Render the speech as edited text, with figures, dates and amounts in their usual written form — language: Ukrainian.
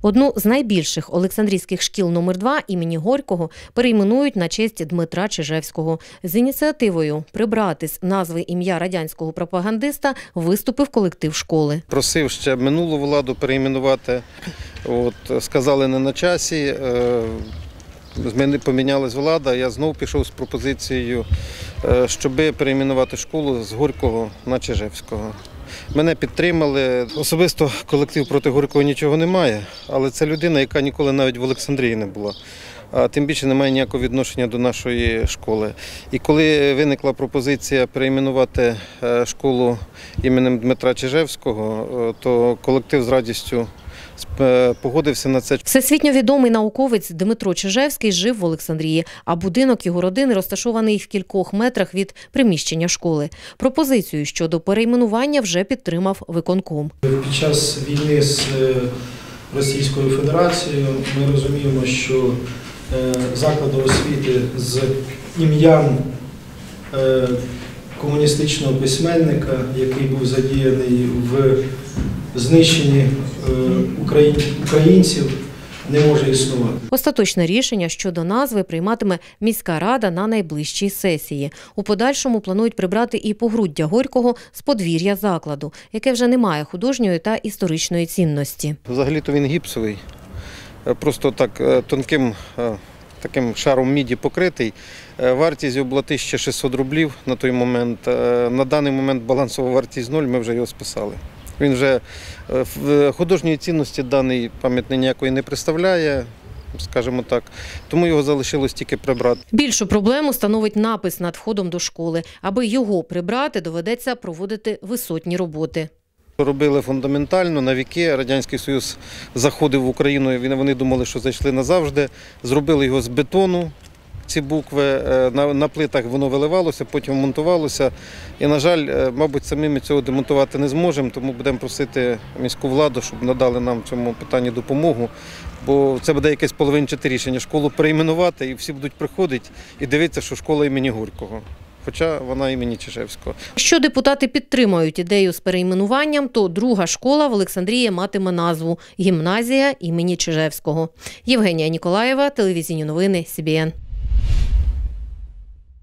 Одну з найбільших олександрійських шкіл номер 2 імені Горького перейменують на честь Дмитра Чижевського. З ініціативою прибрати з назви ім'я радянського пропагандиста виступив колектив школи. Просив ще минулу владу перейменувати, сказали не на часі, помінялась влада, я знову пішов з пропозицією, щоб перейменувати школу з Горького на Чижевського. Мене підтримали. Особисто колектив проти Горького нічого немає, але це людина, яка ніколи навіть в Олександрії не була. А тим більше не має ніякого відношення до нашої школи. І коли виникла пропозиція перейменувати школу іменем Дмитра Чижевського, то колектив з радістю погодився на це. Всесвітньо відомий науковець Дмитро Чижевський жив в Олександрії, а будинок його родини розташований в кількох метрах від приміщення школи. Пропозицію щодо перейменування вже підтримав виконком. Під час війни з Російською Федерацією ми розуміємо, що заклади освіти з ім'ям комуністичного письменника, який був задіяний в знищенні українців, не може існувати. Остаточне рішення щодо назви прийматиме міська рада на найближчій сесії. У подальшому планують прибрати і погруддя Горького з подвір'я закладу, яке вже не має художньої та історичної цінності. Взагалі-то він гіпсовий, просто так тонким таким шаром міді покритий. Вартість його була 1600 рублів на той момент. На даний момент балансова вартість 0, ми вже його списали. Він вже художньої цінності даний пам'ятник ніякої не представляє, скажімо так, тому його залишилось тільки прибрати. Більшу проблему становить напис над входом до школи. Аби його прибрати, доведеться проводити висотні роботи. Робили фундаментально, на віки. Радянський Союз заходив в Україну, вони думали, що зайшли назавжди. Зробили його з бетону, ці букви, на плитах воно виливалося, потім монтувалося. І, на жаль, мабуть, самі цього демонтувати не зможемо, тому будемо просити міську владу, щоб надали нам в цьому питанні допомогу. Бо це буде якесь половинчате рішення – школу перейменувати, і всі будуть приходити і дивитися, що школа імені Горького. Хоча вона імені Чижевського. Якщо депутати підтримують ідею з перейменуванням, то друга школа в Олександрії матиме назву «Гімназія імені Чижевського». Євгенія Ніколаєва, телевізійні новини СІБІН.